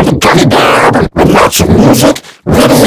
Gummy Bear album with lots of music, videos,